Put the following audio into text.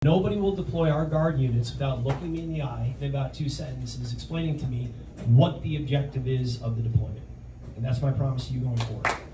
Nobody will deploy our guard units without looking me in the eye in about 2 sentences, explaining to me what the objective is of the deployment. And that's my promise to you going forward.